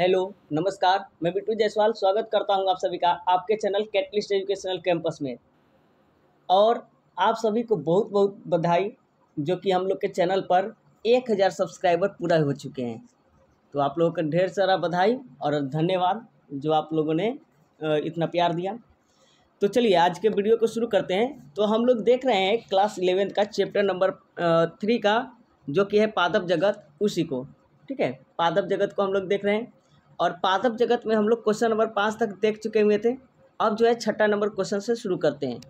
Hello नमस्कार, मैं बिट्टू जायसवाल स्वागत करता हूं आप सभी का आपके चैनल कैटलिस्ट एजुकेशनल कैंपस में। और आप सभी को बहुत बहुत बधाई जो कि हम लोग के चैनल पर 1000 सब्सक्राइबर पूरा हो चुके हैं। तो आप लोगों का ढेर सारा बधाई और धन्यवाद जो आप लोगों ने इतना प्यार दिया। तो चलिए आज के वीडियो को शुरू करते हैं। तो हम लोग देख रहे हैं क्लास 11 का चैप्टर नंबर 3 का जो कि है पादप जगत, उसी को ठीक है पादप जगत को हम लोग देख रहे हैं। और पादप जगत में हम लोग क्वेश्चन नंबर 5 तक देख चुके हुए थे। अब जो है 6ठा नंबर क्वेश्चन से शुरू करते हैं।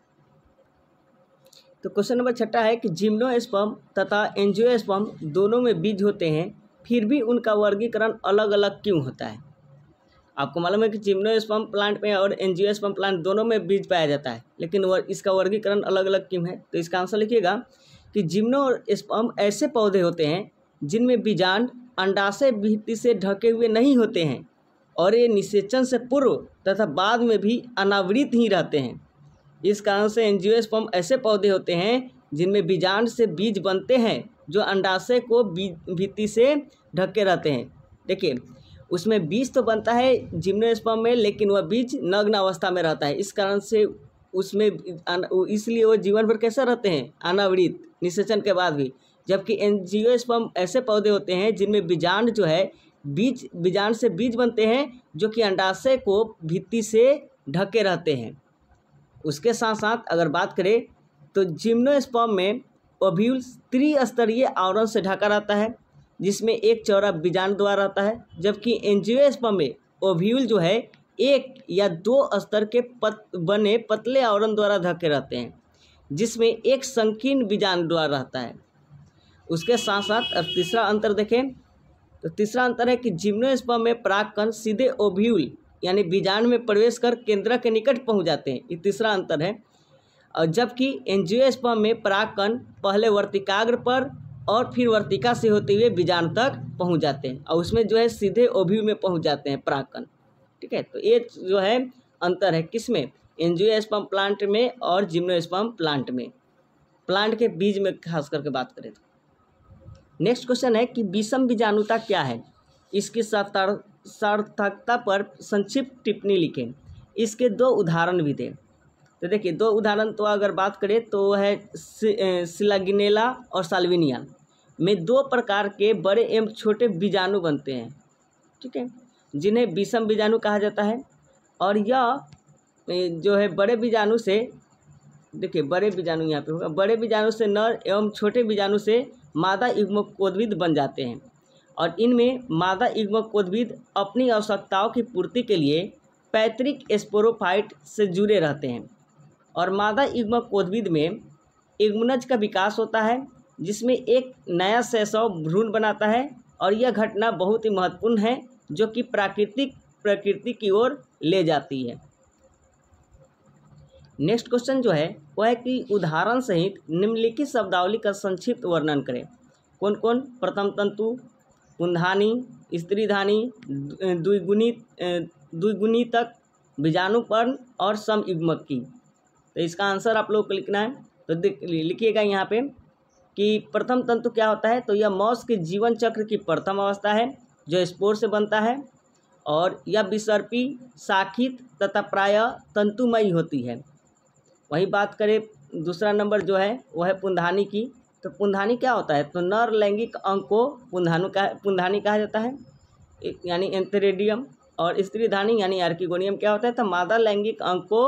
तो क्वेश्चन नंबर 6ठा है कि जिम्नोस्पर्म तथा एंजियोस्पर्म दोनों में बीज होते हैं, फिर भी उनका वर्गीकरण अलग अलग क्यों होता है। आपको मालूम है कि जिम्नोस्पर्म प्लांट में और एंजियोस्पर्म प्लांट दोनों में बीज पाया जाता है, लेकिन इसका वर्गीकरण अलग अलग क्यों है। तो इसका आंसर लिखिएगा कि जिम्नोस्पर्म ऐसे पौधे होते हैं जिनमें बीजांड अंडाशय भित्ति से ढके हुए नहीं होते हैं और ये निषेचन से पूर्व तथा बाद में भी अनावृत ही रहते हैं। इस कारण से एंजियोस्पर्म ऐसे पौधे होते हैं जिनमें बीजांड से बीज बनते हैं जो अंडाशय को भित्ति से ढके रहते हैं। देखिए उसमें बीज तो बनता है जिम्नोस्पर्म में, लेकिन वह बीज नग्न अवस्था में रहता है। इस कारण से उसमें इसलिए वो जीवन भर कैसे रहते हैं, अनावृत, निषेचन के बाद भी। जबकि एंजियोस्पर्म ऐसे पौधे होते हैं जिनमें बीजांड जो है बीजांड से बीज बनते हैं जो कि अंडाशय को भित्ति से ढके रहते हैं। उसके साथ साथ अगर बात करें तो जिम्नोस्पर्म में ओव्यूल त्रिस्तरीय आवरण से ढका रहता है जिसमें एक चौड़ा बीजांड द्वार रहता है, जबकि एंजियोस्पर्म में ओव्यूल जो है एक या दो स्तर के बने पतले आवरण द्वारा ढके रहते हैं जिसमें एक संकीर्ण बीजांड द्वार रहता है। उसके साथ साथ अब तीसरा अंतर देखें तो तीसरा अंतर है कि जिम्नोस्पर्म में परागकण सीधे ओव्यूल यानी बीजांड में प्रवेश कर केंद्रक के निकट पहुंच जाते हैं, ये तीसरा अंतर है। और जबकि एंजियोस्पर्म में परागकण पहले वर्तिकाग्र पर और फिर वर्तिका से होते हुए बीजांड तक पहुंच जाते हैं और उसमें जो है सीधे ओव्यूल में पहुंच जाते हैं परागकण। ठीक है, तो ये जो है अंतर है किसमें, एंजियोस्पर्म प्लांट में और जिम्नोस्पर्म प्लांट में, प्लांट के बीज में खास करके बात करें तो। नेक्स्ट क्वेश्चन है कि विषम बीजाणुता क्या है, इसकी सार्थकता पर संक्षिप्त टिप्पणी लिखें। इसके दो उदाहरण भी दें। तो देखिए दो उदाहरण तो अगर बात करें तो है सिलागिनेला और साल्विनिया में दो प्रकार के बड़े एवं छोटे बीजाणु बनते हैं, ठीक है, जिन्हें विषम बीजाणु कहा जाता है। और यह जो है बड़े बीजाणु से, देखिए बड़े बीजाणु यहाँ पे होगा, बड़े बीजाणु से नर एवं छोटे बीजाणु से मादा युग्मकोद्भिद बन जाते हैं। और इनमें मादा युग्मकोद्भिद अपनी आवश्यकताओं की पूर्ति के लिए पैतृक स्पोरोफाइट से जुड़े रहते हैं और मादा युग्मकोद्भिद में युग्मनज का विकास होता है जिसमें एक नया शैशव भ्रूण बनाता है। और यह घटना बहुत ही महत्वपूर्ण है जो कि प्रकृति की ओर ले जाती है। नेक्स्ट क्वेश्चन जो है वह है कि उदाहरण सहित निम्नलिखित शब्दावली का संक्षिप्त वर्णन करें। कौन कौन, प्रथम तंतु, पुंधानी, स्त्रीधानी, द्विगुणितक, बीजाणुपर्ण और समयुग्मक की। तो इसका आंसर आप लोग को लिखना है। तो लिखिएगा यहाँ पे कि प्रथम तंतु क्या होता है। तो यह मौस के जीवन चक्र की प्रथम अवस्था है जो स्पोर से बनता है और यह विसर्पी, शाखित तथा प्रायः तंतुमयी होती है। वही बात करें दूसरा नंबर जो है वह है पुंधानी की। तो पुंधानी क्या होता है, तो नर लैंगिक अंग को पुंधानी कहा जाता है यानी एंथेरिडियम। और स्त्रीधानी यानी आर्किगोनियम क्या होता है, तो मादा लैंगिक अंग को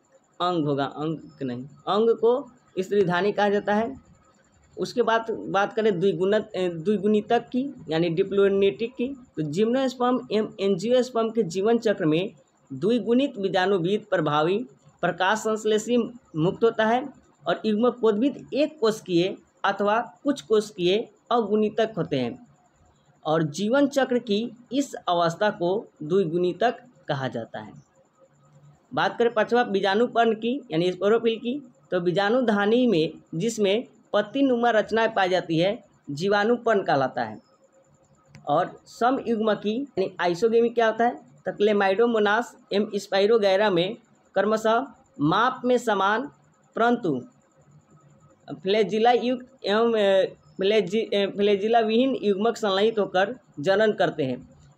अंग को स्त्रीधानी कहा जाता है। उसके बाद बात करें द्विगुणितक की यानी डिप्लोनेटिक की। तो जिम्नोस्पर्म एवं एंजियोस्पर्म के जीवन चक्र में द्विगुणित बीजाणुवीद प्रभावी प्रकाश संश्लेषी मुक्त होता है और युग्मकोद्भिद एक कोशिकीय अथवा कुछ कोशिकीय अगुणितक होते हैं और जीवन चक्र की इस अवस्था को द्विगुणितक कहा जाता है। बात करें पांचवा बीजाणुपर्ण की यानी स्पोरोफिल की। तो बीजाणुधानी में जिसमें पत्तीनुमा रचनाएं पाई जाती है जीवाणुपर्ण कहलाता है। और समयुग्मकी यानी आइसोगेमी क्या होता है, तो क्लेमाइडोमोनास एवं स्पाइरोगैरा में क्रमशः माप में समान परंतु फ्लैजिला युक्त एवं फ्लैजिला विहीन युग्मक संलयित होकर जनन करते हैं।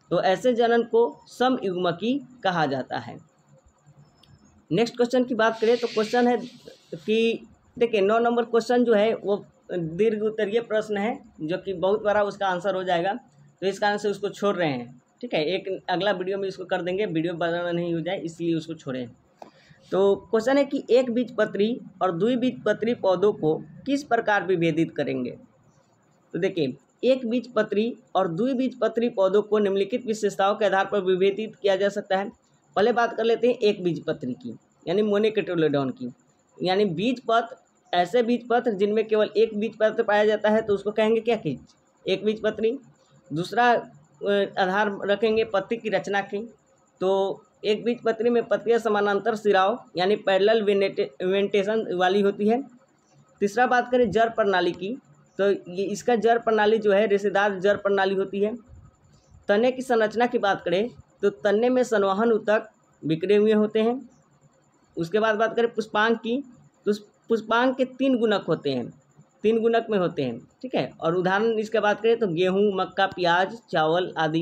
तो ऐसे जनन को समयुग्मकी कहा जाता है। नेक्स्ट क्वेश्चन की बात करें तो क्वेश्चन है कि देखिए 9 नंबर क्वेश्चन जो है वो दीर्घ उत्तरीय प्रश्न है, जो कि बहुत बड़ा उसका आंसर हो जाएगा, तो इस कारण से उसको छोड़ रहे हैं। ठीक है, एक अगला वीडियो में इसको कर देंगे, वीडियो बनाना नहीं हो जाए इसलिए उसको छोड़े। तो क्वेश्चन है कि एक बीजपत्री और द्विबीजपत्री पौधों को किस प्रकार विभेदित करेंगे। तो देखिए एक बीजपत्री और द्विबीजपत्री पौधों को निम्नलिखित विशेषताओं के आधार पर विभेदित किया जा सकता है। पहले बात कर लेते हैं एक बीजपत्री की, यानी मोनोकोटिलेडोन की, यानी बीजपत्र, ऐसे बीजपत्र जिनमें केवल एक बीजपत्र पाया जाता है तो उसको कहेंगे क्या कि एक बीजपत्री। दूसरा आधार रखेंगे पत्ती की रचना की, तो एक बीजपत्री में पत्तियां समानांतर सिराओं यानी पैरेलल वेंटेशन वाली होती है। तीसरा बात करें जड़ प्रणाली की, तो ये इसका जड़ प्रणाली जो है रेशेदार जड़ प्रणाली होती है। तने की संरचना की बात करें तो तने में संवहन ऊतक बिखरे हुए होते हैं। उसके बाद बात करें पुष्पांग की, तो पुष्पांग के 3 गुणक होते हैं, 3 गुणक में होते हैं। ठीक है, और उदाहरण इसके बात करें तो गेहूँ, मक्का, प्याज, चावल आदि।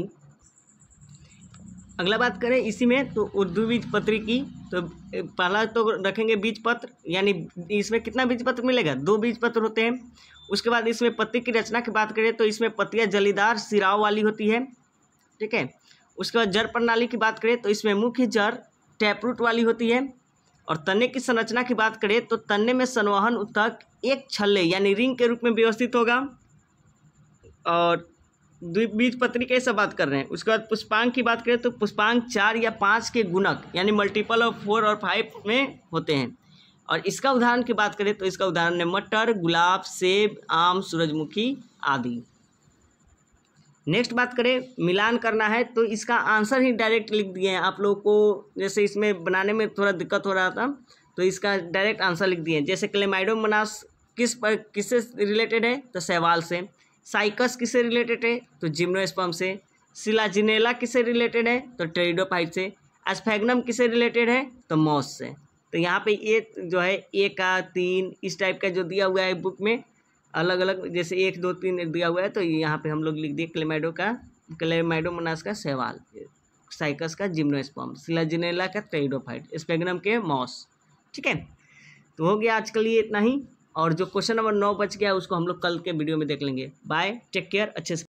अगला बात करें इसी में तो द्विबीजपत्री की, तो पहला तो रखेंगे बीजपत्र, यानी इसमें कितना बीजपत्र मिलेगा, 2 बीजपत्र होते हैं। उसके बाद इसमें पत्ती की रचना की बात करें तो इसमें पत्तियां जलीदार सिराओं वाली होती है। ठीक है, उसके बाद जड़ प्रणाली की बात करें तो इसमें मुख्य जड़ टैपरूट वाली होती है। और तने की संरचना की बात करें तो तने में संवहन ऊतक एक छल्ले यानी रिंग के रूप में व्यवस्थित होगा। और द्विबीजपत्री की सब बात कर रहे हैं। उसके बाद पुष्पांग की बात करें तो पुष्पांग 4 या 5 के गुणक यानी मल्टीपल ऑफ 4 और 5 में होते हैं। और इसका उदाहरण की बात करें तो इसका उदाहरण है मटर, गुलाब, सेब, आम, सूरजमुखी आदि। नेक्स्ट बात करें मिलान करना है, तो इसका आंसर ही डायरेक्ट लिख दिए हैं आप लोगों को, जैसे इसमें बनाने में थोड़ा दिक्कत हो रहा था तो इसका डायरेक्ट आंसर लिख दिए हैं। जैसे क्लेमाइडोमोनास किससे रिलेटेड है, तो शैवाल से। साइकस किससे रिलेटेड है, तो जिम्नोस्पर्म से। सिलाजिनेला किससे रिलेटेड है, तो टेरिडोफाइट से। एस्फेगनम किससे रिलेटेड है, तो मॉस से। तो यहाँ पे ये जो है 1 का 3 इस टाइप का जो दिया हुआ है बुक में, अलग अलग जैसे 1 2 3 दिया हुआ है, तो यहाँ पे हम लोग लिख दिए क्लेमाइडोमोनास का शैवाल, साइकस का जिम्नोस्पर्म, सिलाजिनेला का टेरिडोफाइट, एस्फेगनम के मॉस। ठीक है, तो हो गया आज के लिए इतना ही। और जो क्वेश्चन नंबर 9 बच गया उसको हम लोग कल के वीडियो में देख लेंगे। बाय, टेक केयर, अच्छे से